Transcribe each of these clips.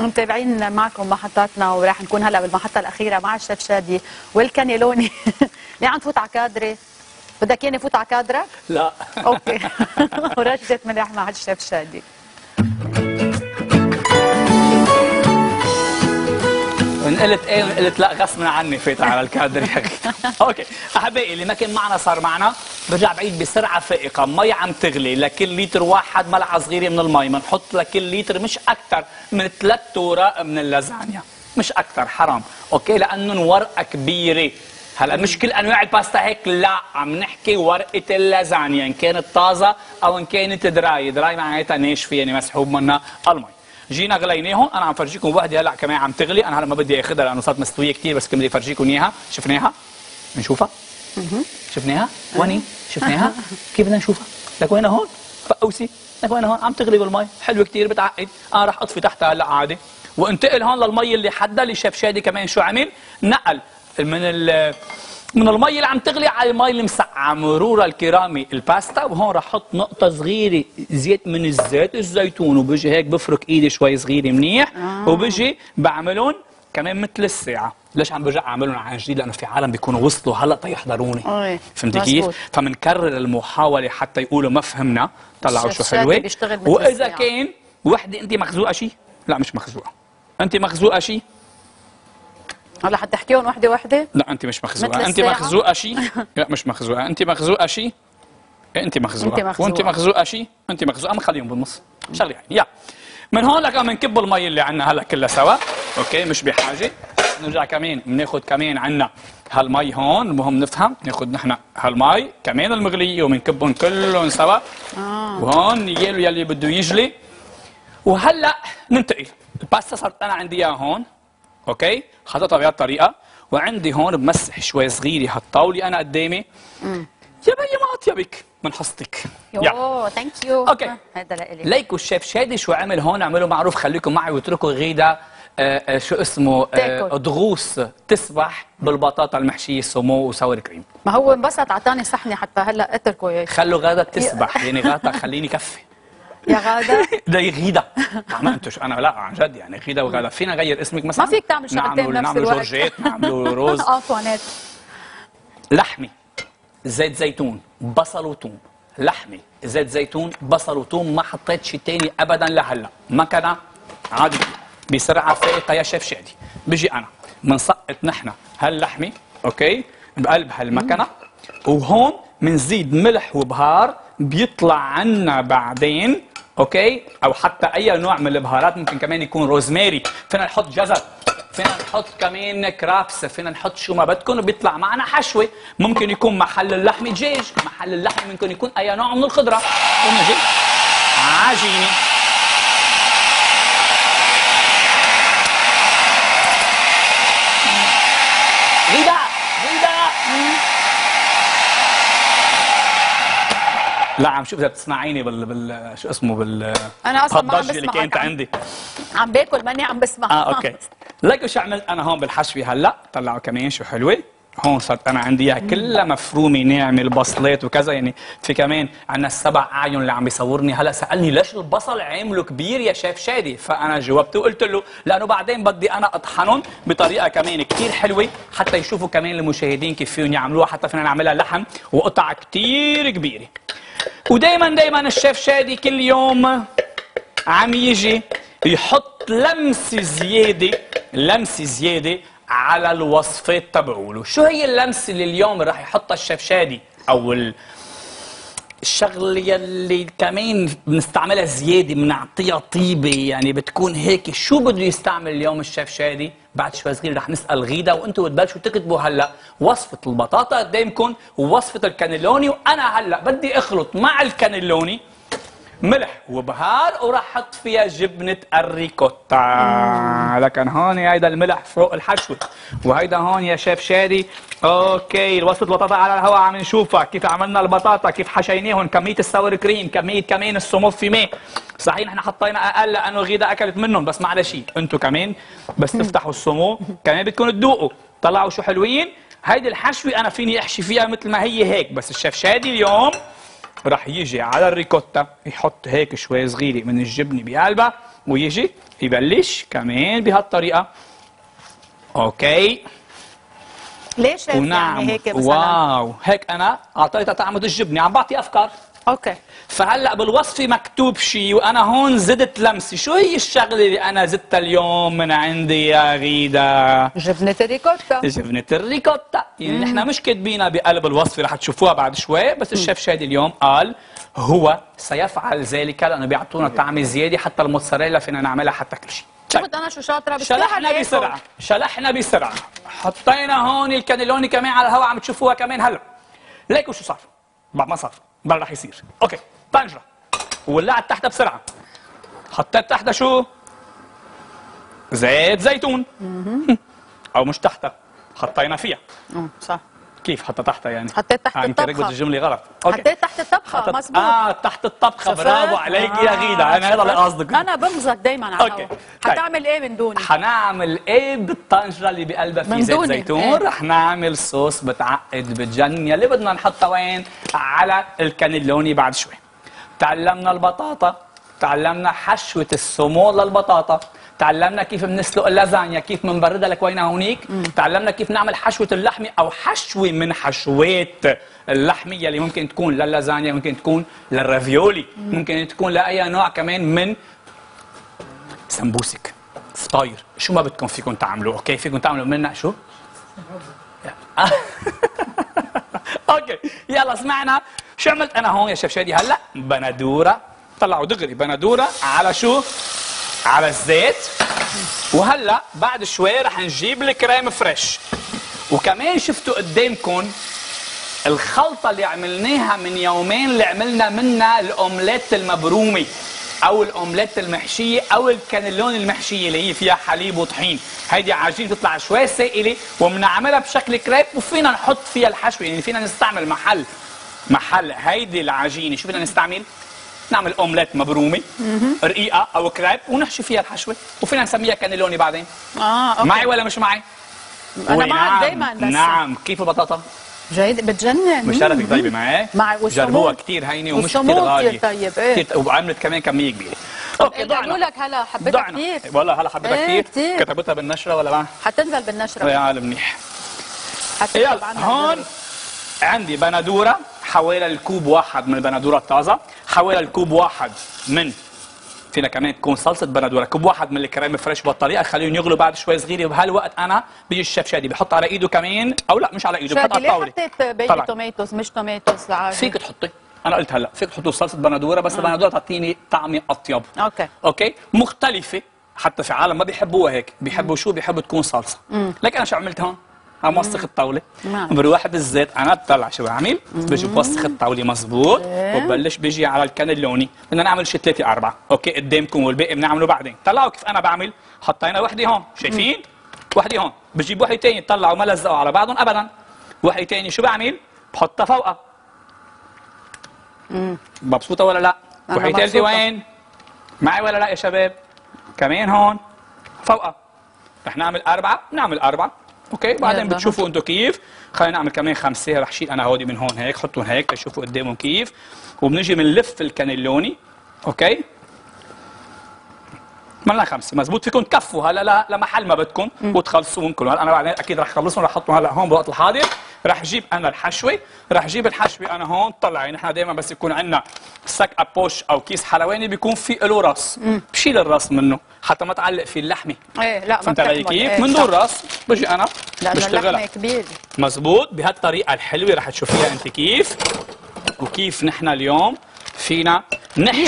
متابعين معكم محطاتنا، وراح نكون هلا بالمحطه الاخيره مع الشيف شادي والكانيلوني. ليه عم تفوت على كادري؟ بدك ياني فوت على كادرك؟ لا اوكي. ورشه ملح مع الشيف شادي. وان قلت ايه وان قلت لا غصبا عني فايت على الكادر يا اخي. اوكي احبائي، اللي ما كان معنا صار معنا. برجع بعيد بسرعه فائقه. مي عم تغلي، لكل لتر واحد ملعقه صغيره من المي بنحط لكل لتر مش اكثر من 3 اوراق من اللازانيا، مش اكثر، حرام. اوكي، لانه ورقه كبيره. هلا مش كل انواع الباستا هيك، لا، عم نحكي ورقه اللازانيا ان كانت طازه او ان كانت دراي معناتها ناشفه، يعني مسحوب منها المي. جينا غليناهم. انا عم فرجيكم وحده هلا كمان عم تغلي. انا هلا ما بدي اخذها لانه صارت مستويه كثير، بس كنت بدي افرجيكم اياها. شفناها؟ بنشوفها؟ شفناها؟ وين؟ شفناها؟ كيف بدنا نشوفها؟ لك وين هون؟ فقوسي، لك وين هون؟ عم تغلي بالمي، حلوه كثير بتعقد. انا رح اطفي تحتها هلا عادي، وانتقل هون للمي اللي حدها. اللي شاف شادي كمان شو عمل؟ نقل من المي اللي عم تغلي على المي اللي مسقعه، مرورا الكرامي الباستا. وهون رح احط نقطه صغيره زيت من الزيت الزيتون، وبجي هيك بفرك ايدي شوي صغيره منيح. وبجي بعملهم كمان مثل الساعه. ليش عم برجع اعملهم عن جديد؟ لانه في عالم بيكونوا وصلوا هلا تيحضروني. فهمتي كيف؟ فمنكرر المحاوله حتى يقولوا ما فهمنا. طلعوا شو حلوه. واذا كان وحده انت مخزوقه شيء، لا مش مخزوقه، انت مخزوقه شيء. هلا حتحكيهم وحده وحده؟ لا انت مش مخزوقه، انت مخزوقه شيء. لا مش مخزوقه، انت مخزوقه شيء. انت مخزوقه وانت مخزوقه شيء. انت مخزوقه، ما خليهم بالنص شغله يعني. يا من هون لك بنكب المي اللي عندنا هلا كلها سوا. اوكي، مش بحاجه. نرجع كمان بناخذ كمان عندنا هالمي هون. المهم نفهم، ناخذ نحن هالمي كمان المغليه وبنكبهم كلهم سوا. وهون يلي بده يجلي. وهلا ننتقل. الباستا صارت انا عندي اياها هون. اوكي، حطيتها بهذه الطريقه. وعندي هون بمسح شوي صغيره هالطاوله انا قدامي. يا بيي ما اطيبك من حصتك. يوه ثانك يو. اوكي، هذا لإلي. ليكوا الشيف شادي شو عمل هون. عملوا معروف، خليكم معي واتركوا غيدا شو اسمه ضغوص تسبح بالبطاطا المحشيه سمو وساور كريم. ما هو انبسط اعطاني صحني حتى هلا اتركه اياه. خلوا غاده تسبح يعني. غاده خليني كفي يا غاده. لا غيدا، ما انتوش، انا لا عن جد يعني. غيدا وغاده فينا نغير اسمك مثلا؟ ما فيك تعمل شغلتين بنفس الوقت. نعمل جورجيت، نعمل روز. انطوانيت. لحمه، زيت زيتون، بصل وثوم. لحمه، زيت زيتون، بصل وثوم. ما حطيت شيء ثاني ابدا لهلا. مكنه عادي بسرعه فائقه يا شيف شادي. بيجي انا بنسقط نحن هاللحمه اوكي بقلب هالمكنه. وهون بنزيد ملح وبهار بيطلع عنا بعدين. اوكي، او حتى اي نوع من البهارات. ممكن كمان يكون روزماري، فينا نحط جزر، فينا نحط كمان كرابس، فينا نحط شو ما بدكم وبيطلع معنا حشوه. ممكن يكون محل اللحم دجاج، محل اللحم ممكن يكون اي نوع من الخضره. ونجي عجينه. غيدا لا عم شوف اذا بتسمعيني شو اسمه انا اصلا ما عم بسمع اللي كانت عندي. عم باكل ماني عم بسمع. اوكي. ليكوا شو عملت انا هون بالحشوه هلا. طلعوا كمان شو حلوه. هون صارت انا عندي اياها كلها مفرومه ناعمه، البصلات وكذا يعني. في كمان عندنا السبع اعين اللي عم بيصورني هلا سالني ليش البصل عامله كبير يا شيف شادي. فانا جاوبته وقلت له لانه بعدين بدي انا اطحنهم بطريقه كمان كثير حلوه حتى يشوفوا كمان المشاهدين كيف فيهم يعملوها. حتى فينا نعملها لحم وقطع كثير كبيره. ودائما الشيف شادي كل يوم عم يجي يحط لمسه زياده على الوصفات تبعوله. شو هي اللمسه اللي اليوم راح يحطها الشيف شادي، او الشغله يلي كمان بنستعملها زياده بنعطيها طيبه يعني بتكون هيك؟ شو بده يستعمل اليوم الشيف شادي؟ بعد شوي صغير رح نسال غيدا وانتم بتبلشوا تكتبوا هلا وصفه البطاطا قدامكم ووصفه الكانيلوني. وانا هلا بدي اخلط مع الكانيلوني ملح وبهار وراح احط فيها جبنه الريكوتا. لكن هون هيدا الملح فوق الحشوه، وهيدا هون يا شيف شادي. اوكي، وصفه البطاطا على الهواء عم نشوفها، كيف عملنا البطاطا، كيف حشيناهم، كميه الساور كريم، كميه كمان السموف في ماء. صحيح نحن حطينا اقل لانه غيدا اكلت منهم، بس ما على شيء. انتم كمان بس تفتحوا السمو كمان بدكم تذوقوا. طلعوا شو حلوين. هيدي الحشوه انا فيني احشي فيها مثل ما هي هيك، بس الشيف شادي اليوم رح يجي على الريكوتا يحط هيك شوي صغيره من الجبنه بقلبها ويجي يبلش كمان بهالطريقه. اوكي ليش شيف ونعم يعني هيك مثلا؟ واو هيك انا اعطيتها طعم الجبنه، عم بعطي افكار. اوكي فهلا بالوصفه مكتوب شيء وانا هون زدت لمسه، شو هي الشغله اللي انا زدتها اليوم من عندي يا غيدا؟ جبنة الريكوتا. جبنه الريكوتا، يعني نحن مش كاتبينها بقلب الوصفه، رح تشوفوها بعد شوي، بس الشيف شادي اليوم قال هو سيفعل ذلك لانه بيعطونا طعم زياده، حتى الموتزاريلا فينا نعملها حتى كل شيء. شفت انا شو شاطره شلحنا بسرعه، حطينا هون الكانيلوني كمان على الهواء، عم تشوفوها كمان هلا. ليكوا شو صار؟ بعد ما صار بل رح يصير. اوكي طنجره ولعت تحتها بسرعه، حطيت تحتها شو؟ زيت زيتون. او مش تحتها، حطينا فيها. صح. كيف حتى تحتها يعني؟ حطيت تحت الطبخه. يمكن ركبت الجمله غلط. أوكي. حطيت تحت الطبخه مزبوط. تحت الطبخه، برافو عليك يا غيدا، انا هذا اللي قصدك. انا بمزق دايما على الهواء. طيب. حتعمل ايه من دوني؟ حنعمل ايه بالطنجره اللي بقلبها في زيت زيتون؟ إيه؟ رح نعمل صوص بتعقد بتجن يلي بدنا نحطها وين؟ على الكانيلوني بعد شوي. تعلمنا البطاطا، تعلمنا حشوه الصمول للبطاطا، تعلمنا كيف بنسلق اللازانيا، كيف بنبردها لكوينه هونيك، تعلمنا كيف نعمل حشوه اللحمه او حشوه من حشوات اللحميه اللي ممكن تكون للازانيا، ممكن تكون للرافيولي، ممكن تكون لاي نوع كمان من سمبوسك، فطاير، شو ما بدكم فيكم تعملوا. اوكي فيكم تعملوا منها شو؟ اوكي يلا سمعنا شو عملت انا هون يا شيف شادي هلا؟ بندوره، طلعوا دغري بندوره على شو؟ على الزيت. وهلا بعد شوي رح نجيب الكريم فريش. وكمان شفتوا قدامكم الخلطه اللي عملناها من يومين، اللي عملنا منها الاومليت المبرومي او الاومليت المحشيه او الكانيلون المحشيه اللي هي فيها حليب وطحين. هيدي عجينه بتطلع شوي سائله وبنعملها بشكل كريب، وفينا نحط فيها الحشوه، يعني فينا نستعمل محل هيدي العجينه شو بدنا نستعمل؟ نعمل اومليت مبرومي رقيقه او كريب ونحشي فيها الحشوه، وفينا نسميها كانيلوني بعدين. اوكي. معي ولا مش معي؟ انا معك دائما. بس نعم. كيف البطاطا؟ جيد بتجنن. مشتركك طيبه معي؟ معي. جربوها كثير هينه ومش كثير غاليه. كثير طيب. ايه وعملت كمان كميه كبيره. اوكي قالوا لك هلا حبيتها كثير. والله هلا حبيتها ايه كثير. كتبتها بالنشره ولا ما؟ حتنزل بالنشره. يا عالم منيح. يلا هون عندي بندوره حوالي الكوب واحد من البندوره الطازه، حوالي الكوب واحد من فينا كمان تكون صلصه بندوره، كوب واحد من الكريم فريش بالطريقه، خليهم يغلوا بعد شوي صغيره. وبهالوقت انا بيجي الشيف شادي بحط على ايده كمان، او لا مش على ايده، بحط على الطاوله. ليه حطيت بيبي توميتوز مش توميتوز عادي؟ فيك تحطي، انا قلت هلا فيك تحطوا صلصه بندوره، بس البندوره تعطيني طعمه اطيب. اوكي مختلفه، حتى في عالم ما بيحبوها هيك، بيحبوا شو؟ بيحبوا تكون صلصه. لكن انا شو عملت هون؟ عم وسخ الطاوله، بروح بالزيت، انا بطلع شو بعمل؟ بيجي بوسخ الطاوله مظبوط، وببلش بيجي على الكانيلوني. بدنا نعمل شي 3 4 اوكي قدامكم، والباقي بنعمله بعدين. طلعوا كيف انا بعمل؟ حطينا وحده هون، شايفين؟ وحده هون، بجيب وحده ثانيه، طلعوا ما لزقوا على بعضهم ابدا. وحده ثانيه شو بعمل؟ بحطها فوقها. مبسوطه ولا لا؟ وحده ثالثه وين؟ معي ولا لا يا شباب؟ كمان هون فوقها. رح نعمل 4، نعمل 4 اوكي. بعدين بتشوفوا انتم كيف. خلينا نعمل كمان 5، رح شيل انا هودي من هون هيك، حطهم هيك تشوفوا قدامهم كيف. وبنجي بنلف الكانيلوني اوكي. عملنا 5 مزبوط. فيكم تكفوا هلا لمحل ما بدكم وتخلصوا منكم. هلا انا بعدين اكيد رح اخلصهم، رح احطهم هلا هون بالوقت الحاضر. رح اجيب انا الحشوه، رح اجيب الحشوه انا هون. طلعي نحن دائما بس يكون عندنا سك ابوش او كيس حلواني بيكون في له راس، بشيل الراس منه حتى ما تعلق فيه اللحمه. ايه لا فهمت علي كيف؟ من دون راس بجي انا بشتغلها كبير مزبوط بهالطريقه الحلوه. رح تشوفيها انت كيف وكيف نحن اليوم فينا نحشي.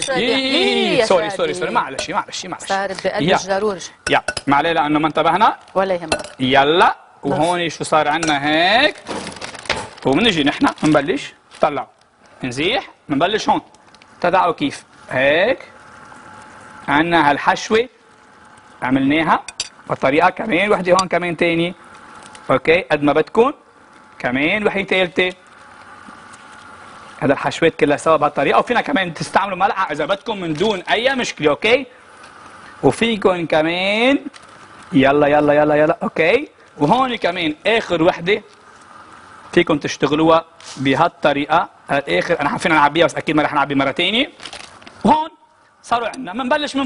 سوري معلش صارت بقلب الجرور. يلا ما عليه لانه ما انتبهنا ولا يهمك. يلا وهون شو صار عندنا هيك. وبنجي نحن بنبلش طلعوا نزيح، بنبلش هون. تدعوا كيف هيك عندنا هالحشوه عملناها بالطريقه. كمان وحده هون كمان ثانيه اوكي قد ما بدكم. كمان وحده ثالثه. هذا الحشوات كلها سوا بهالطريقه. وفينا كمان تستعملوا ملعقه اذا بدكم من دون اي مشكله اوكي. وفيكم كمان يلا اوكي. وهون كمان اخر وحده فيكم تشتغلوها بهالطريقه. الاخر انا فينا نعبيها بس اكيد ما رح نعبي مره ثانيه. وهون صاروا عندنا بنبلش من فوق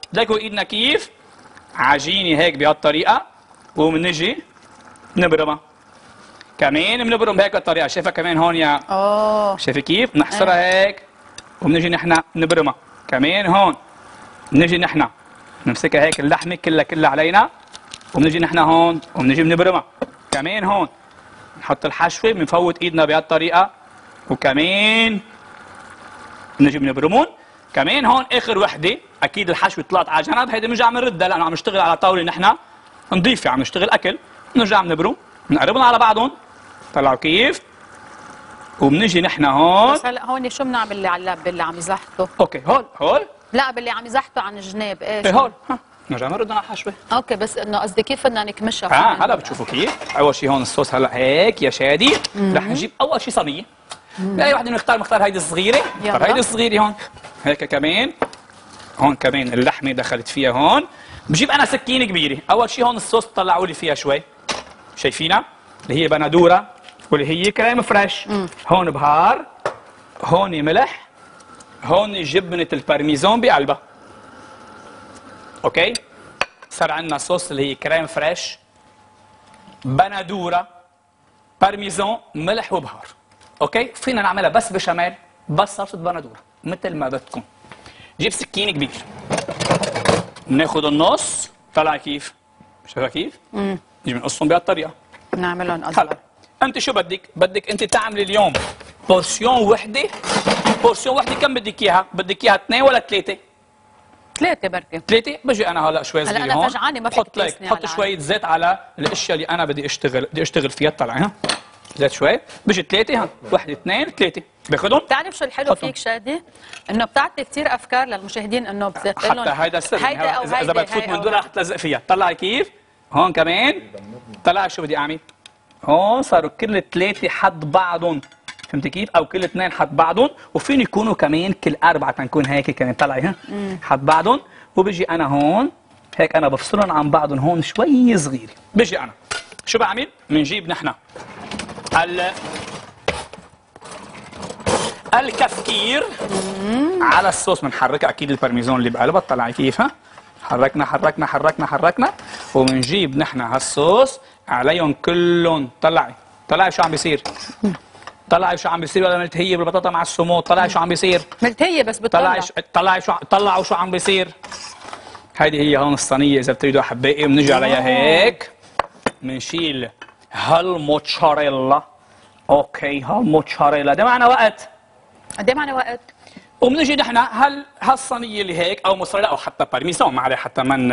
تلاقوا ايدنا كيف عجينه هيك بهالطريقه، وبنجي نبرمها كمان، بنبرم بهيك الطريقه. شايفه كمان هون يا شايفه كيف بنحصرها هيك، وبنجي نحن نبرمها كمان هون. بنجي نحن نمسكها هيك اللحمه كلها علينا، وبنجي نحن هون وبنجي بنبرمها كمان هون. نحط الحشوه، بنفوت ايدنا بهالطريقه، وكمان بنجي بنبرمون كمان هون. اخر وحده اكيد الحشوه طلعت على جنب، هيدي بنرجع بنردها لانه عم نشتغل على طاوله نحن نضيفه، عم نشتغل اكل. بنرجع بنبرم، بنقربهم على بعضهم. طلعوا كيف؟ وبنجي نحن هون. بس هلا هون شو بنعمل باللي عم يزحته؟ اوكي هول لا باللي عم يزحته عن الجناب ايش؟ ايه هول نرجع نرد على الحشوه. اوكي بس انه قصدي كيف بدنا نكمشها؟ هلا بتشوفوا كيف. اول شيء هون الصوص هلا هيك يا شادي. رح نجيب اول شيء صينيه. اي وحده بنختار هيدي الصغيره. هيدي الصغيره هون هيك كمان. هون كمان اللحمه دخلت فيها هون. بجيب انا سكينه كبيره. اول شيء هون الصوص طلعوا لي فيها شوي، شايفينها اللي هي بندوره واللي هي كريم فريش. هون بهار، هون ملح، هون جبنه البارميزان بقلبها. اوكي، صار عندنا صوص اللي هي كريم فريش، بندوره، بارميزان، ملح وبهار. اوكي، فينا نعملها بس بشاميل، بس صلصه بندوره مثل ما بدكم. جيب سكين كبير، بناخذ النص. طلع كيف؟ شايفه كيف؟ نجي بنقصهم بهالطريقه، نعملهم اصغر. انت شو بدك انت تعملي اليوم بورسيون وحده. بورسيون وحده كم بدك اياها؟ بدك اياها 2 ولا 3؟ 3 بركي. 3. بجي انا هلا شوي صغيره هون. هلا انا فجعانه ما فيك تقيسني. حط شويه زيت على الاشياء اللي انا بدي اشتغل فيها. طلعي ها زيت شوي. بجي 3 ها، 1 2 3 باخذهم. بتعرف شو الحلو فيك شادي؟ انه بتعطي كثير افكار للمشاهدين، انه بتقول لهم حتى هيدا السر. هيدا او هيدا اذا بتفوت من دول رح تلزق فيها. طلعي كيف. هون كمان طلعي شو بدي اعمل. هون صاروا كل 3 حد بعضهم، فهمتي كيف؟ او كل 2 حد بعضهم، وفين يكونوا كمان كل 4 تنكون هيك كمان. طلعي ها حد بعضهم. وبيجي انا هون هيك انا بفصلهم عن بعضهم هون شوي صغيره. بيجي انا شو بعمل؟ بنجيب نحن الكفكير على الصوص، بنحركها اكيد البارميزان اللي بقلبها. طلعي كيف ها؟ حركنا وبنجيب نحن هالصوص عليهم كلهم. طلعي شو عم بيصير. طلعي شو عم بيصير. ولا ملتهيه بالبطاطا مع السمو. طلعي شو عم بيصير. ملتهيه بس بتطلع. طلعوا شو عم بيصير. هيدي هي هون الصينيه اذا بتريدوا احبائي. بنجي عليها هيك، بنشيل هالموتشاريلا. اوكي هالموتشاريلا ده معنا وقت. قد ايه معنا وقت؟ وبنجي نحن هالصينيه اللي هيك او موتزاريلا او حتى بارميزان، ما عليه حتى من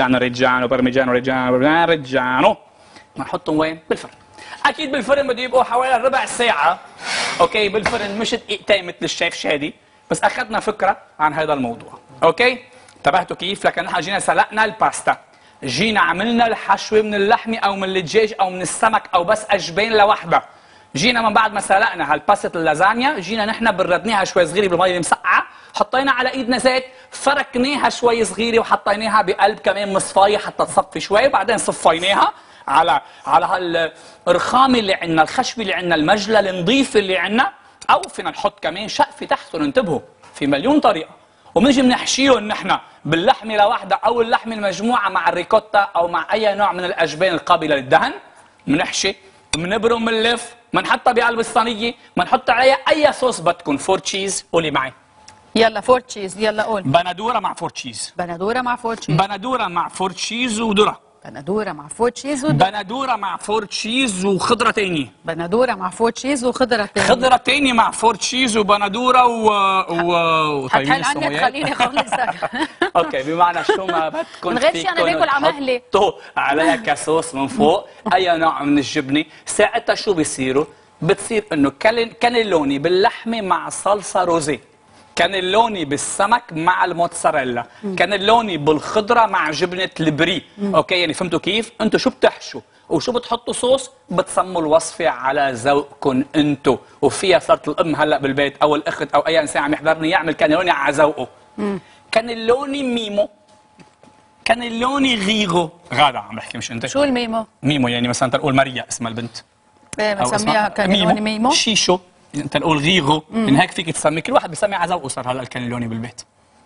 بارميجانو بنحطهم وين؟ بالفرن. اكيد بالفرن بده يبقوا حوالي ربع ساعه. اوكي بالفرن، مش دقيقتين مثل الشيف شادي، بس اخذنا فكره عن هذا الموضوع. اوكي انتبهتوا كيف؟ لكن نحن جينا سلقنا الباستا، جينا عملنا الحشوه من اللحمه او من الدجاج او من السمك او بس اجبين لوحدها. جينا من بعد ما سلقنا هالباسة اللازانيا، جينا نحن بردناها شوي صغيره بالمي المسقعه، حطينا على ايدنا زيت، فركناها شوي صغيره وحطيناها بقلب كمان مصفايه حتى تصفي شوي، وبعدين صفيناها على هالرخامه اللي عندنا، الخشبه اللي عندنا، المجله النظيفه اللي عندنا، او فينا نحط كمان شقفه تحتهم. انتبهوا في مليون طريقه. وبنجي بنحشيهم نحن باللحمه لوحدها او اللحمه المجموعه مع الريكوتا او مع اي نوع من الاجبان القابله للدهن. بنحشي، بنبرم، بنلف، بنحطها بقلب الصينيه، بنحط عليها اي صوص بدكم. 4 تشيز. قولي معي. يلا 4 تشيز. يلا قول. بندوره مع 4 تشيز. بندوره مع 4 تشيز. بندوره مع 4 تشيز وذره. بندوره مع 4 تشيز وذره. بندوره مع 4 تشيز وخضره ثانيه. بندوره مع 4 تشيز وخضره ثانيه. خضره ثانيه مع 4 تشيز وبندوره طيب عنك خليني خلصك. اوكي بمعنى شو ما بدكم من غير شيء انا باكل على مهلي. حطوا عليها كصوص من فوق اي نوع من الجبنه. ساعتها شو بيصيروا؟ بتصير انه كانيلوني باللحمه مع صلصه روزي، كانيلوني بالسمك مع الموتزاريلا، كانيلوني بالخضره مع جبنه البري. اوكي يعني فهمتوا كيف؟ انتم شو بتحشوا وشو بتحطوا صوص بتصموا الوصفه على ذوقكم انتم. وفيها صارت الام هلا بالبيت او الاخت او اي انسان عم يحضرني يعمل كانيلوني على ذوقه. كانيلوني ميمو، كانيلوني غيغو. غاده عم بحكي مش انت. شو الميمو؟ ميمو يعني مثلا تقول ماريا اسمها البنت. ايه بنسميها كانيلوني ميمو. شيشو انت نقول غيغو. من هيك فيك تسمي، كل واحد بيسمي على ذوقه. صار هلا الكانيلوني بالبيت.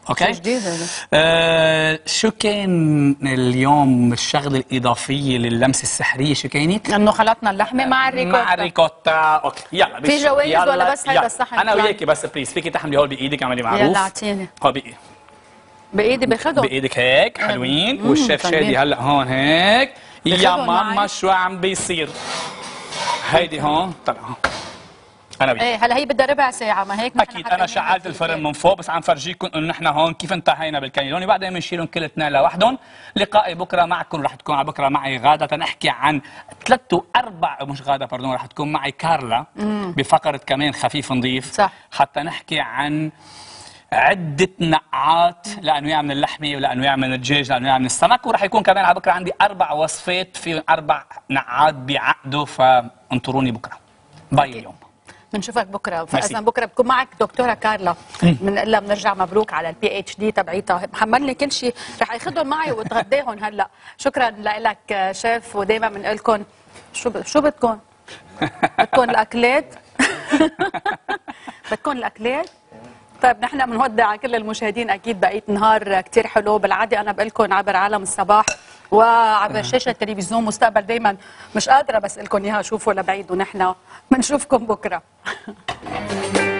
اوكي جديد هذا. شو كان اليوم الشغله الاضافيه للمسه السحريه شو كانت؟ انه خلطنا اللحمه مع الريكوتا. مع الريكوتا. اوكي يلا في جوائز ولا بس هيدا الصحن؟ انا وياكي بس بليز فيكي تحملي هول بايدك اعملي معروف. يلا اعطيني. هو بايدي بايدي باخذهم بايدك هيك حلوين. والشيف شادي هلا هون هيك. يا ماما شو عم بيصير؟ هيدي هون طلع هون انا وياك. ايه هلا هي بدها ربع ساعه ما هيك. اكيد انا شعلت الفرن من فوق بس عم فرجيكم انه نحن هون كيف انتهينا بالكانيلوني. بعدين بنشيلهم كل اثنين لوحدهم. لقائي بكره معكم رح تكون على بكره معي غاده تنحكي عن 3 و4 مش غاده باردون رح تكون معي كارلا بفقره كمان خفيف نظيف صح. حتى نحكي عن عدة نقعات لأنواع من اللحمة ولأنواع من الدجاج لأنواع من السمك. ورح يكون كمان على بكرة عندي 4 وصفات في 4 نقعات بيعقدوا فانطروني بكرة. باي اليوم. بنشوفك بكره. فاذا بكره بكون معك دكتوره كارلا بنقول لها بنرجع مبروك على البي اتش دي تبعيتها. محملني كل شيء رح اخذهم معي واتغداهم هلا. شكرا لك شيف. ودائما بنقول لكم شو بدكم؟ بدكم الاكلات؟ بدكم الاكلات؟ طيب نحن بنودع كل المشاهدين اكيد بقيه نهار كثير حلو. بالعاده انا بقول لكم عبر عالم الصباح وعبر شاشه التلفزيون مستقبل دائما مش قادره بس لكم اياها شوفوا لبعيد ونحن بنشوفكم بكره.